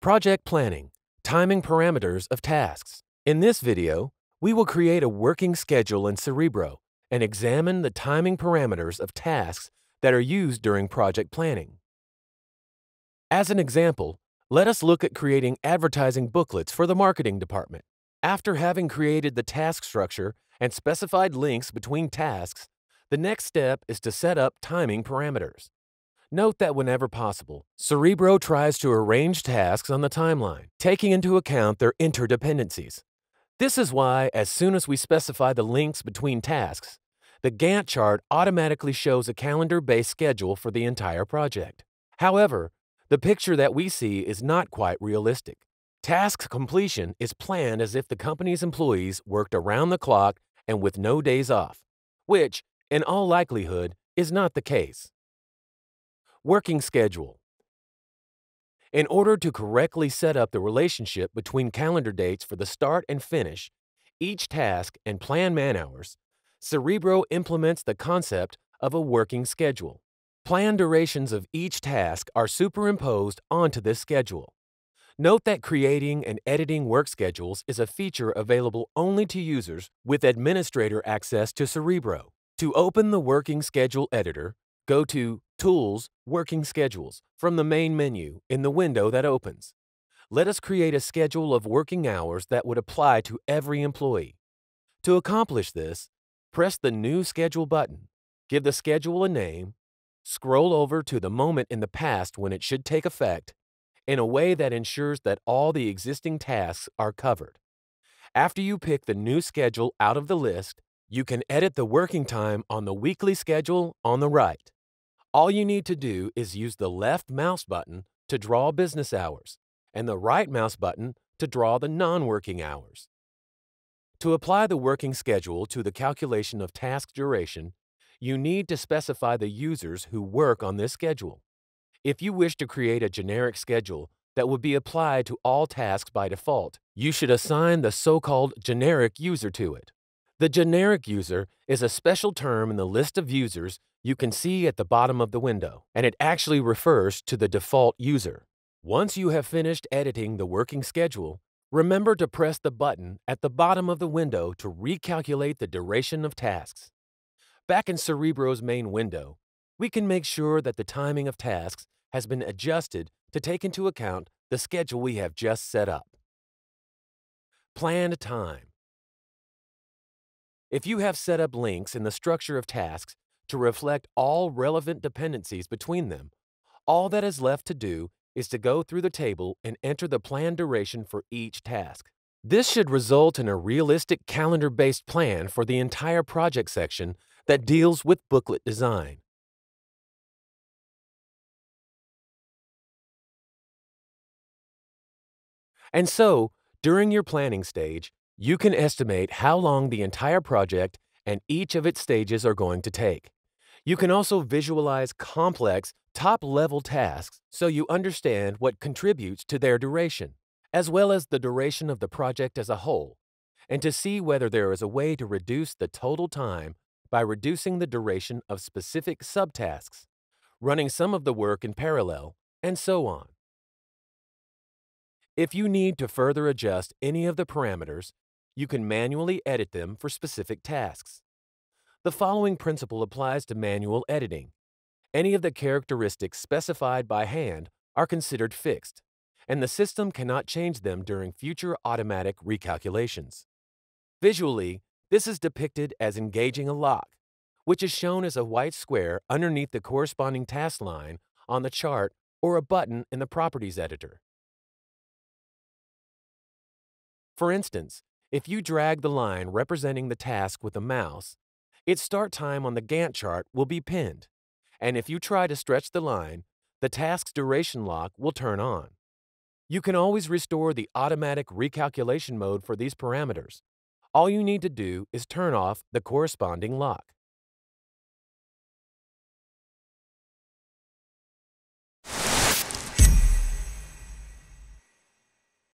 Project planning, timing parameters of tasks. In this video, we will create a working schedule in Cerebro and examine the timing parameters of tasks that are used during project planning. As an example, let us look at creating advertising booklets for the marketing department. After having created the task structure and specified links between tasks, the next step is to set up timing parameters. Note that whenever possible, Cerebro tries to arrange tasks on the timeline, taking into account their interdependencies. This is why, as soon as we specify the links between tasks, the Gantt chart automatically shows a calendar-based schedule for the entire project. However, the picture that we see is not quite realistic. Task completion is planned as if the company's employees worked around the clock and with no days off, which, in all likelihood, is not the case. Working schedule. In order to correctly set up the relationship between calendar dates for the start and finish, each task, and plan man-hours, Cerebro implements the concept of a working schedule. Planned durations of each task are superimposed onto this schedule. Note that creating and editing work schedules is a feature available only to users with administrator access to Cerebro. To open the Working Schedule editor, go to Tools, Working Schedules from the main menu in the window that opens. Let us create a schedule of working hours that would apply to every employee. To accomplish this, press the New Schedule button, give the schedule a name, scroll over to the moment in the past when it should take effect, in a way that ensures that all the existing tasks are covered. After you pick the new schedule out of the list, you can edit the working time on the weekly schedule on the right. All you need to do is use the left mouse button to draw business hours and the right mouse button to draw the non-working hours. To apply the working schedule to the calculation of task duration, you need to specify the users who work on this schedule. If you wish to create a generic schedule that would be applied to all tasks by default, you should assign the so-called generic user to it. The generic user is a special term in the list of users you can see at the bottom of the window, and it actually refers to the default user. Once you have finished editing the working schedule, remember to press the button at the bottom of the window to recalculate the duration of tasks. Back in Cerebro's main window, we can make sure that the timing of tasks has been adjusted to take into account the schedule we have just set up. Planned time. If you have set up links in the structure of tasks to reflect all relevant dependencies between them, all that is left to do is to go through the table and enter the planned duration for each task. This should result in a realistic calendar-based plan for the entire project section that deals with booklet design. And so, during your planning stage, you can estimate how long the entire project and each of its stages are going to take. You can also visualize complex, top-level tasks so you understand what contributes to their duration, as well as the duration of the project as a whole, and to see whether there is a way to reduce the total time by reducing the duration of specific subtasks, running some of the work in parallel, and so on. If you need to further adjust any of the parameters, you can manually edit them for specific tasks. The following principle applies to manual editing. Any of the characteristics specified by hand are considered fixed, and the system cannot change them during future automatic recalculations. Visually, this is depicted as engaging a lock, which is shown as a white square underneath the corresponding task line on the chart or a button in the Properties editor. For instance, if you drag the line representing the task with a mouse, its start time on the Gantt chart will be pinned, and if you try to stretch the line, the task's duration lock will turn on. You can always restore the automatic recalculation mode for these parameters. All you need to do is turn off the corresponding lock.